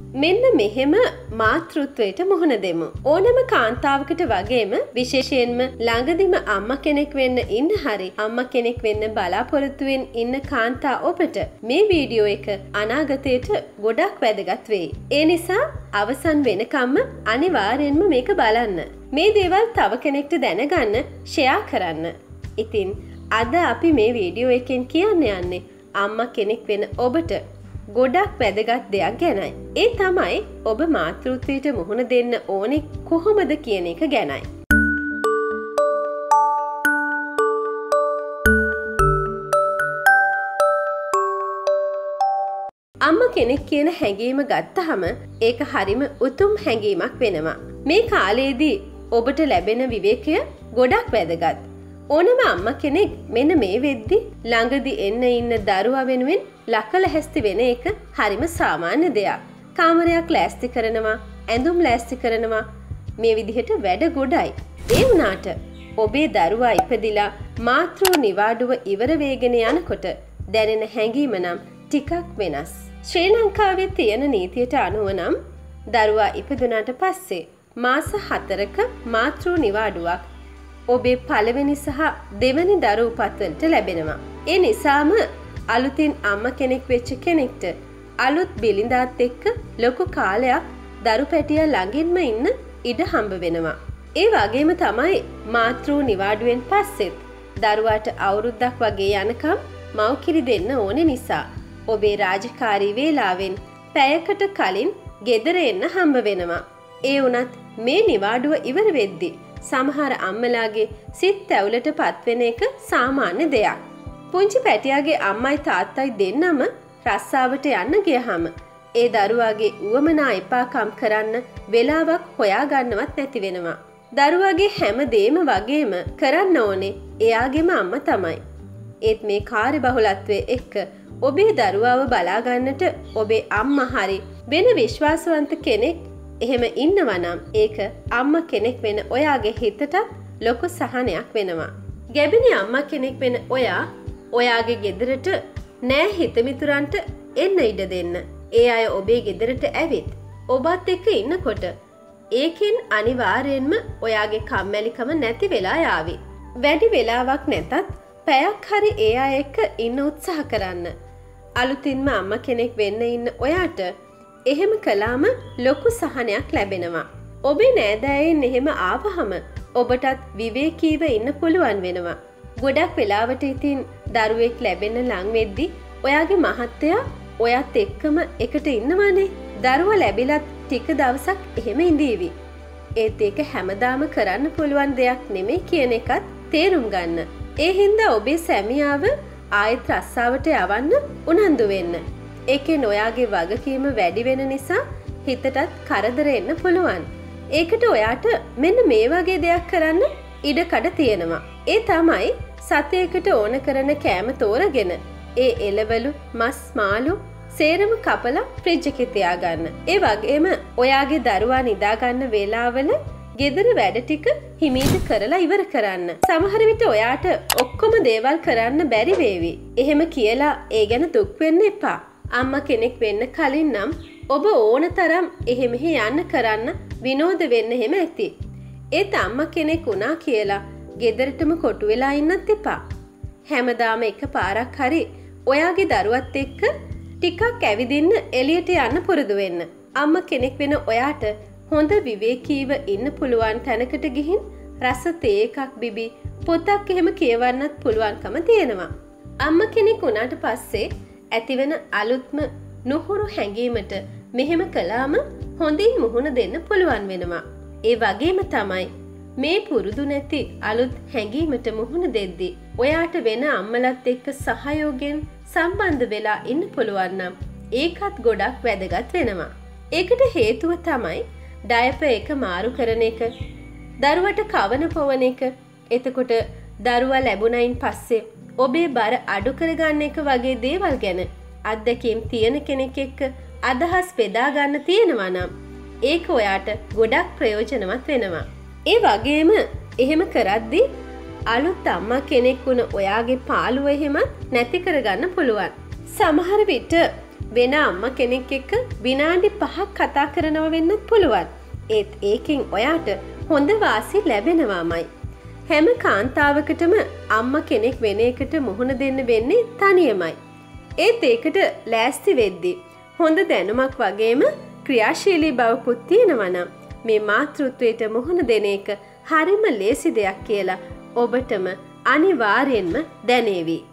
මෙන්න මෙහෙම මාතෘත්වයට මුහුණ දෙමු. ඕනම කාන්තාවකට වගේම විශේෂයෙන්ම ළඟදිම අම්මා කෙනෙක් වෙන්න ඉන්න හරි අම්මා කෙනෙක් වෙන්න බලාපොරොත්තුවෙන් ඉන්න කාන්තා ඔබට මේ වීඩියෝ එක අනාගතයට ගොඩක් වැදගත් වෙයි. ඒ නිසා අවසන් වෙනකම්ම අනිවාර්යෙන්ම මේක බලන්න. මේ දේවල් තව කෙනෙක්ට දැනගන්න ෂෙයා කරන්න. ඉතින් අද අපි මේ වීඩියෝ එකෙන් කියන්න යන්නේ අම්මා කෙනෙක් වෙන ඔබට ගොඩක් වැදගත් දෙයක් ගැනයි. ඒ තමයි ඔබ මාතෘත්වයට මුහුණ දෙන්න ඕනේ කොහොමද කියන එක ගැනයි. අම්මා කෙනෙක් කියන හැඟීම ගත්තහම ඒක හරිම උතුම් හැඟීමක් වෙනවා. මේ කාලේදී ඔබට ලැබෙන විවේකය ගොඩක් වැදගත්. ඕනම අම්මා කෙනෙක් මෙන්න මේ වෙද්දි ළඟදි එන්න ඉන්න දරුවා වෙනුවෙන් ලකලැහැස්ති වෙන එක හරිම සාමාන්‍ය දෙයක්. කාමරයක් ලෑස්ති කරනවා, ඇඳුම් ලෑස්ති කරනවා, මේ විදිහට වැඩ ගොඩයි. ඒ වුණාට ඔබේ දරුවා ඉපදිලා මාතෘ නිවාඩුව ඉවර වෙගෙන යනකොට දැනෙන හැඟීම නම් ටිකක් වෙනස්. ශ්‍රී ලංකාවේ තියෙන නීතියට අනුව නම් දරුවා ඉපදුනාට පස්සේ මාස 4ක මාතෘ නිවාඩුවක් ඔබේ පළවෙනි සහ දෙවැනි දරු උපත්වලට ලැබෙනවා. ඒ නිසාම අලුතින් අම්මා කෙනෙක් වෙච්ච කෙනෙක්ට අලුත් බිලිඳාත් එක්ක ලොකු කාලයක් දරු පැටියා ළඟින්ම ඉන්න ඉඩ හම්බ වෙනවා. ඒ වගේම තමයි මාතෘ නිවාඩුවෙන් පස්සෙත් දරුවාට අවුරුද්දක් වගේ යනකම් මව්කිරි දෙන්න ඕනේ නිසා ඔබේ රාජකාරී වේලාවෙන් පැයකට කලින් ගෙදර එන්න හම්බ වෙනවා. ඒ වුණත් මේ නිවාඩුව ඉවර වෙද්දි සමහර අම්මලාගේ සිත් ඇවුලට පත්වෙන එක සාමාන්‍ය දෙයක්. පුංචි පැටියාගේ අම්මයි තාත්තයි දෙන්නම රස්සාවට යන්න ගියහම ඒ දරුවාගේ උවමනා එපාකම් කරන්න වෙලාවක් හොයාගන්නවත් නැති වෙනවා. දරුවාගේ හැම දේම වගේම කරන්න ඕනේ එයාගේම අම්මා තමයි. ඒත් මේ කාර්යබහුලත්වයේ එක්ක ඔබේ දරුවාව බලාගන්නට ඔබේ අම්මා හරි වෙන විශ්වාසවන්ත කෙනෙක් එහෙම ඉන්නවා නම් ඒක අම්මා කෙනෙක් වෙන ඔයාගේ හිතටත් ලොකු සහනයක් වෙනවා. ගැබිනි අම්මා කෙනෙක් වෙන ඔයාගේ ගෙදරට නෑ හිතමිතුරන්ට එන්න ඉඩ දෙන්න. ඒ අය ඔබේ ගෙදරට ඇවිත් ඔබත් එක්ක ඉන්නකොට ඒකෙන් අනිවාර්යෙන්ම ඔයාගේ කම්මැලිකම නැති වෙලා යාවි. වැඩි වෙලාවක් නැතත් පැයක් හරි ඒ අය එක්ක ඉන්න උත්සාහ කරන්න. අලුතින්ම අම්මා කෙනෙක් වෙන්න ඉන්න ඔයාට එහෙම කළාම ලොකු සහනයක් ලැබෙනවා. ඔබේ නෑදෑයන් එහෙම ආවහම ඔබටත් විවේකීව ඉන්න පුළුවන් වෙනවා. ගොඩක් වෙලාවට ඉතින් දරුවෙක් ලැබෙන්න ලං වෙද්දි ඔයාගේ මහත්තයා ඔයත් එක්කම එකට ඉන්නවනේ. දරුවා ලැබිලත් ටික දවසක් එහෙම ඉඳීවි. ඒත් ඒක හැමදාම කරන්න පුළුවන් දෙයක් නෙමෙයි කියන එකත් තේරුම් ගන්න. ඒ හින්දා ඔබේ සැමියාව ආයෙත් රස්සාවට යවන්න උනන්දු වෙන්න. ඒකෙන් ඔයාගේ වගකීම වැඩි වෙන නිසා හිතටත් කරදර එන්න පුළුවන්. ඒකට ඔයාට මෙන්න මේ වගේ දෙයක් කරන්න ඉඩකඩ තියෙනවා. ඒ තමයි සතයකට ඕන කරන කෑම තෝරගෙන ඒ එළවලු, මස්, මාළු සේරම කපලා ෆ්‍රිජ් එකේ තියාගන්න. ඒ වගේම ඔයාගේ දරුවා නිදාගන්න වේලාවල ගෙදර වැඩ ටික හිමීට කරලා ඉවර කරන්න. සමහර විට ඔයාට ඔක්කොම දේවල් කරන්න බැරි වේවි. එහෙම කියලා ඒ ගැන දුක් වෙන්න එපා. අම්මා කෙනෙක් වෙන්න කලින් නම් ඔබ ඕන තරම් එහෙම යන්න කරන්න විනෝද වෙන්න එහෙම ඇති. ඒත් අම්මා කෙනෙක් වුණා කියලා ගෙදරටම කොටු වෙලා ඉන්නත් එපා. හැමදාම එක පාරක් හරි ඔයාගේ දරුවත් එක්ක ටිකක් ඇවිදින්න එළියට යන්න පුරුදු වෙන්න. අම්මා කෙනෙක් වෙන ඔයාට හොඳ විවේකීව ඉන්න පුළුවන් තැනකට ගිහින් රස තේ එකක් බිබි පොතක් එහෙම කියවන්නත් පුළුවන්කම තියෙනවා. අම්මා කෙනෙක් වුණාට පස්සේ ඇතිවෙන අලුත්ම නුහුරු හැඟීමට මෙහෙම කළාම හොඳින් මුහුණ දෙන්න පුළුවන් වෙනවා. ඒ වගේම තමයි මේ පුරුදු නැති අලුත් හැඟීමට මුහුණ දෙද්දි ඔයාට වෙන අම්මලත් එක්ක සහයෝගයෙන් සම්බන්ධ වෙලා ඉන්න පුළුවන් නම් ඒකත් ගොඩක් වැදගත් වෙනවා. ඒකට හේතුව තමයි ඩයපර් එක මාරු කරන එක, දරුවට කවන පොවන එක, එතකොට දරුවා ලැබුණයින් පස්සේ ඔබේ බර අඩු කරගන්න එක වගේ දේවල් ගැන අත්දැකීම් තියෙන කෙනෙක් එක්ක අදහස් බෙදා ගන්න තියෙනවා නම් ඒක ඔයාට ගොඩක් ප්‍රයෝජනවත් වෙනවා. ඒ වගේම එහෙම කරද්දී අලුත් අම්මා කෙනෙක් වුණ ඔයාගේ පාළුව එහෙම නැති කරගන්න පුළුවන්. සමහර විට වෙන අම්ම කෙනෙක් එක්ක විනාඩි 5ක් කතා කරනව වෙන්නත් පුළුවන්. ඒත් ඒකෙන් ඔයාට හොඳ වාසි ලැබෙනවාමයි. හැම කාන්තාවකටම අම්ම කෙනෙක් වෙන එකට මුහුණ දෙන්න වෙන්නේ තනියමයි. ඒත් ඒකට ලෑස්ති වෙද්දි හොඳ දැනුමක් වගේම ක්‍රියාශීලී බවකුත් තියෙනවා නම් මේ මාතෘත්වයට මුහුණ දෙන එක හරිම ලේසි දෙයක් කියලා ඔබටම අනිවාර්යෙන්ම දැනේවි.